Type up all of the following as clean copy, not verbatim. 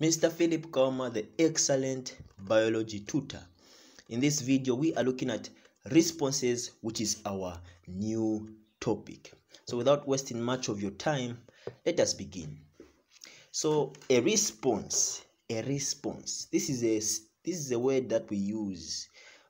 Mr. Philip Kauma, the excellent biology tutor. In this video, we are looking at responses, which is our new topic. So without wasting much of your time, let us begin. So a response. This is a word that we use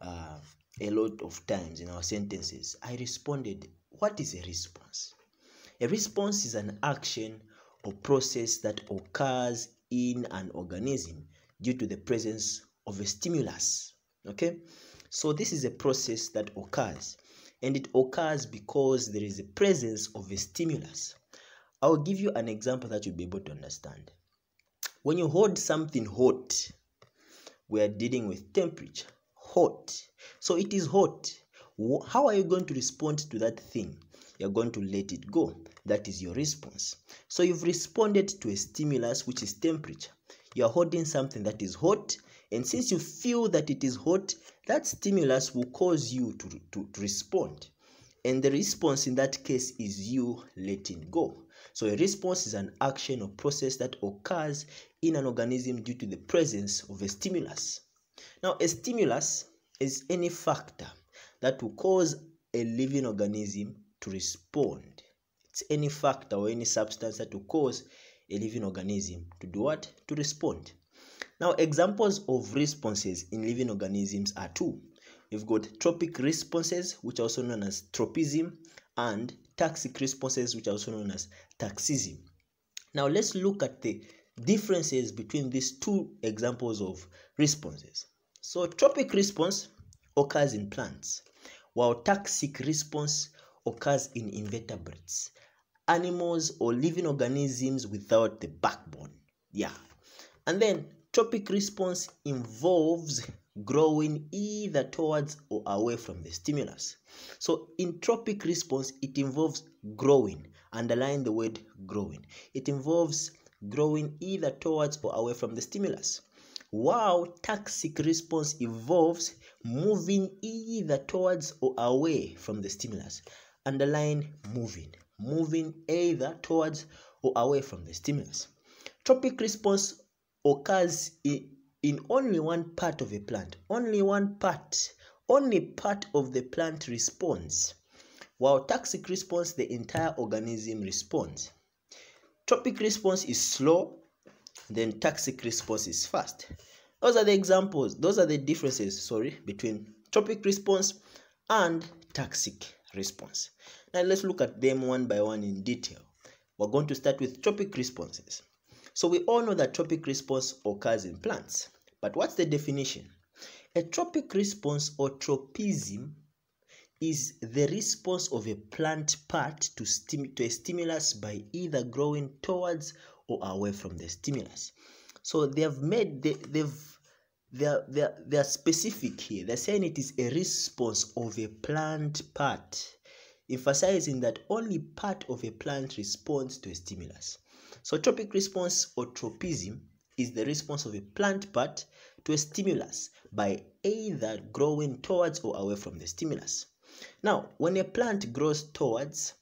a lot of times in our sentences. I responded. What is a response? A response is an action or process that occurs in an organism due to the presence of a stimulus. Okay, so this is a process that occurs, and it occurs because there is a presence of a stimulus. I'll give you an example that you'll be able to understand. When you hold something hot, we are dealing with temperature. Hot. So it is hot. How are you going to respond to that thing? You're going to let it go. That is your response. So you've responded to a stimulus, which is temperature. You're holding something that is hot, and since you feel that it is hot, that stimulus will cause you to respond. And the response in that case is you letting go. So a response is an action or process that occurs in an organism due to the presence of a stimulus. Now, a stimulus is any factor that will cause a living organism to respond. It's any factor or any substance that will cause a living organism to do what? To respond. Now, examples of responses in living organisms are two. We've got tropic responses, which are also known as tropism, and taxic responses, which are also known as taxism. Now, let's look at the differences between these two examples of responses. So, tropic response occurs in plants, while taxic response occurs in invertebrates, animals or living organisms without the backbone. Yeah. And then tropic response involves growing either towards or away from the stimulus. So in tropic response, it involves growing. Underline the word growing. It involves growing either towards or away from the stimulus. While taxic response involves moving either towards or away from the stimulus. Underline moving. Moving either towards or away from the stimulus. Tropic response occurs in only one part of a plant. Only part of the plant responds. While taxic response, the entire organism responds. Tropic response is slow, then taxic response is fast. Those are the examples, those are the differences, between tropic response and taxic response. Now let's look at them one by one in detail. We're going to start with tropic responses. So we all know that tropic response occurs in plants. But what's the definition? A tropic response or tropism is the response of a plant part to a stimulus by either growing towards or away from the stimulus. So they are specific here. They're saying it is a response of a plant part, emphasizing that only part of a plant responds to a stimulus. So tropic response or tropism is the response of a plant part to a stimulus by either growing towards or away from the stimulus. Now, when a plant grows towards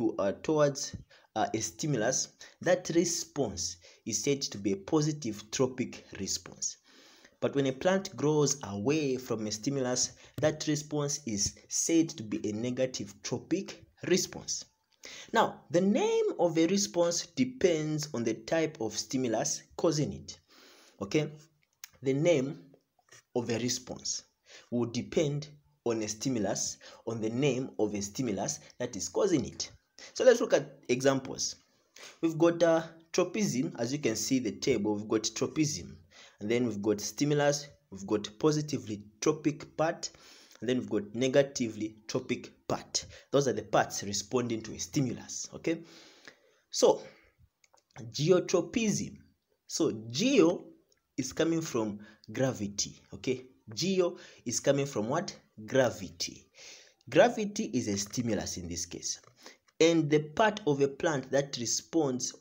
a stimulus, that response is said to be a positive tropic response. But when a plant grows away from a stimulus, that response is said to be a negative tropic response. Now, the name of a response depends on the type of stimulus causing it. Okay? The name of a response will depend on a stimulus, on the name of a stimulus that is causing it. So let's look at examples. We've got tropism. As you can see the table, we've got tropism. And then we've got stimulus, we've got positively tropic part, and then we've got negatively tropic part. Those are the parts responding to a stimulus. Okay? So, geotropism. So, geo is coming from gravity. Okay? Geo is coming from what? Gravity. Gravity is a stimulus in this case. And the part of a plant that responds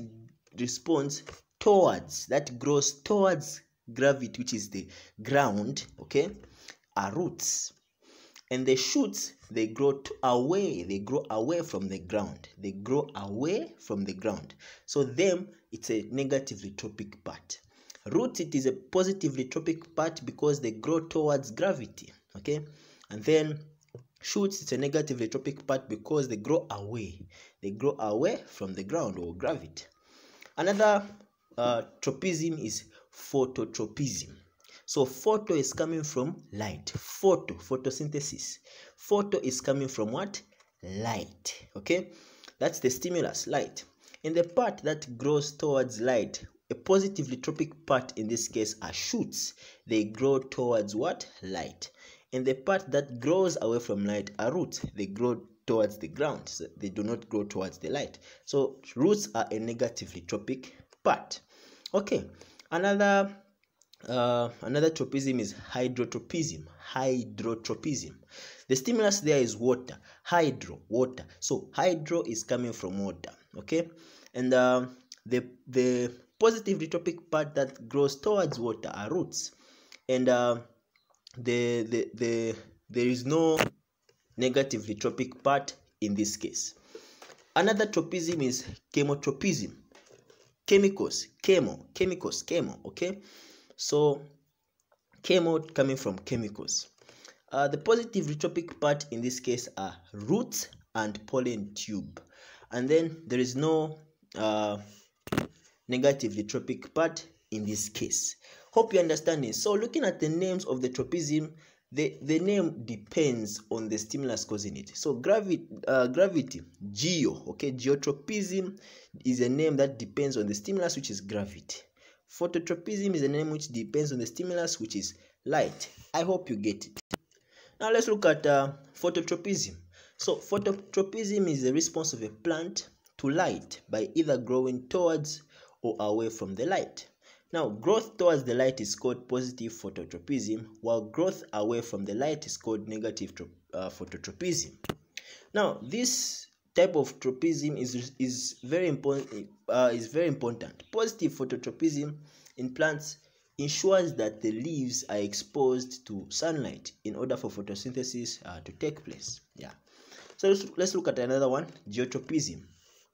towards, that grows towards gravity, which is the ground, okay, are roots. And the shoots, they grow away from the ground. So them, it's a negatively tropic part. Roots, it is a positively tropic part because they grow towards gravity, okay? And then shoots, it's a negatively tropic part because they grow away. They grow away from the ground or gravity. Another tropism is phototropism. So photo is coming from light. Photosynthesis. Photo is coming from what? Light. Okay, that's the stimulus, light. In the part that grows towards light, a positively tropic part in this case are shoots. They grow towards what? Light. In the part that grows away from light are roots. They grow towards the ground. So they do not grow towards the light. So roots are a negatively tropic part. Okay, another tropism is hydrotropism. Hydrotropism. The stimulus there is water. Hydro, water. So hydro is coming from water. Okay, and the positively tropic part that grows towards water are roots, and there is no negatively tropic part in this case. Another tropism is chemotropism. Chemicals, chemo, okay? So chemo coming from chemicals. The positively tropic part in this case are roots and pollen tube. And then there is no negatively tropic part in this case. Hope you understand this. So looking at the names of the tropism, the name depends on the stimulus causing it. So gravity, geo, okay, geotropism is a name that depends on the stimulus, which is gravity. Phototropism is a name which depends on the stimulus, which is light. I hope you get it. Now let's look at phototropism. So phototropism is the response of a plant to light by either growing towards or away from the light. Now, growth towards the light is called positive phototropism, while growth away from the light is called negative phototropism. Now, this type of tropism is very important. Positive phototropism in plants ensures that the leaves are exposed to sunlight in order for photosynthesis to take place. Yeah. So let's look at another one, geotropism.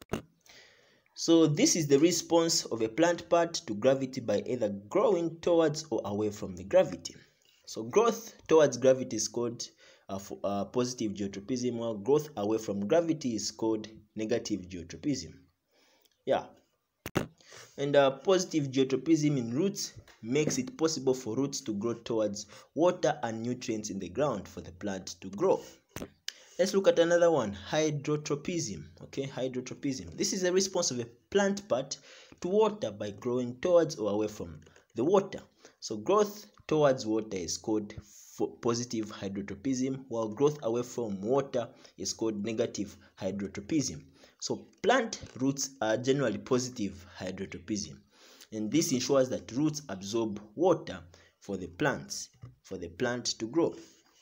So this is the response of a plant part to gravity by either growing towards or away from the gravity. So growth towards gravity is called positive geotropism, while growth away from gravity is called negative geotropism. Yeah. And positive geotropism in roots makes it possible for roots to grow towards water and nutrients in the ground for the plant to grow. Let's look at another one, hydrotropism. Okay, hydrotropism. This is a response of a plant part to water by growing towards or away from the water. So growth towards water is called positive hydrotropism, while growth away from water is called negative hydrotropism. So plant roots are generally positive hydrotropism, and this ensures that roots absorb water for the plant to grow.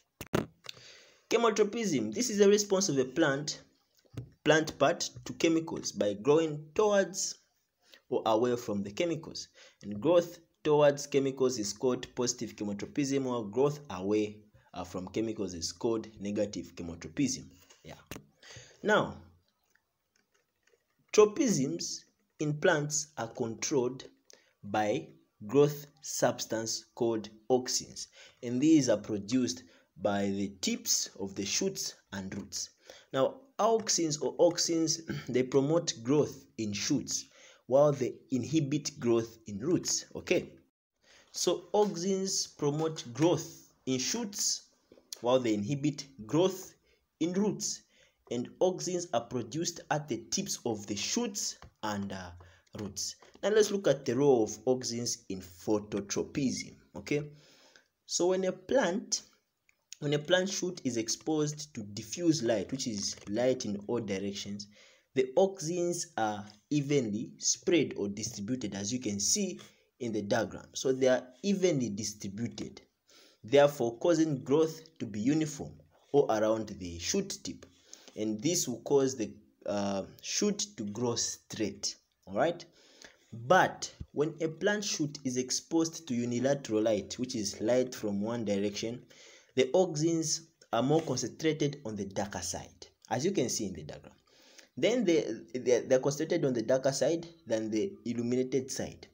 Chemotropism. This is a response of a plant part to chemicals by growing towards or away from the chemicals. And growth towards chemicals is called positive chemotropism, while growth away from chemicals is called negative chemotropism. Yeah. Now, tropisms in plants are controlled by growth substance called auxins, and these are produced by the tips of the shoots and roots. Now, auxins, they promote growth in shoots while they inhibit growth in roots. Okay, so auxins promote growth in shoots while they inhibit growth in roots, and auxins are produced at the tips of the shoots and roots. Now let's look at the role of auxins in phototropism. Okay, so when a plant shoot is exposed to diffuse light, which is light in all directions, the auxins are evenly spread or distributed, as you can see in the diagram. So they are evenly distributed, therefore causing growth to be uniform all around the shoot tip, and this will cause the shoot to grow straight. All right. But when a plant shoot is exposed to unilateral light, which is light from one direction, the auxins are more concentrated on the darker side, as you can see in the diagram. Then they're concentrated on the darker side than the illuminated side.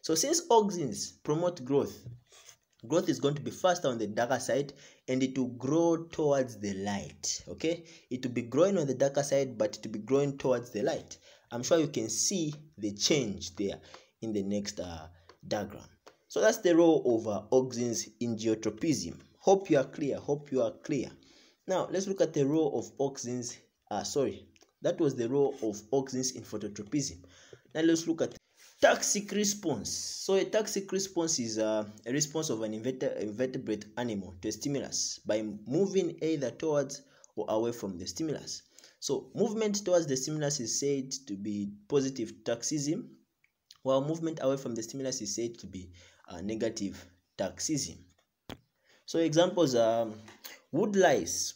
So since auxins promote growth, growth is going to be faster on the darker side, and it will grow towards the light. Okay, it will be growing on the darker side, but it will be growing towards the light. I'm sure you can see the change there in the next diagram. So that's the role of auxins in geotropism. Hope you are clear. Now let's look at the role of auxins. That was the role of auxins in phototropism. Now let's look at taxic response. So a taxic response is a response of an invertebrate animal to a stimulus by moving either towards or away from the stimulus. So movement towards the stimulus is said to be positive taxism, while movement away from the stimulus is said to be negative taxism. So examples are wood lice.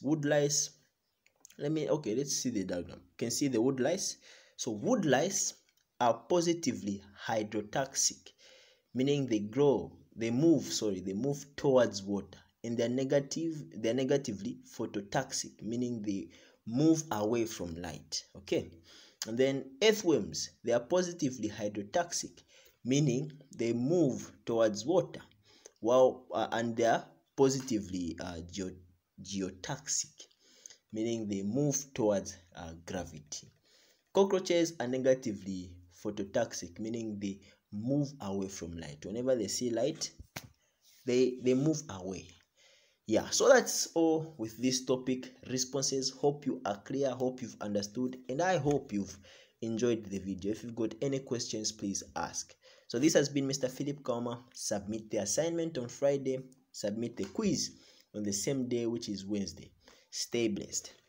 Let's see the diagram. You can see the wood lice. So wood lice are positively hydrotaxic, meaning they move towards water, and they're negatively phototaxic, meaning they move away from light. Okay, and then earthworms, they are positively hydrotaxic, meaning they move towards water, and they are positively geotaxic, meaning they move towards gravity. Cockroaches are negatively phototaxic, meaning they move away from light. Whenever they see light, they move away. Yeah, so that's all with this topic, responses. Hope you are clear, hope you've understood, and I hope you've enjoyed the video. If you've got any questions, please ask. So this has been Mr. Philip Kauma. Submit the assignment on Friday, submit the quiz on the same day, which is Wednesday. Stay blessed.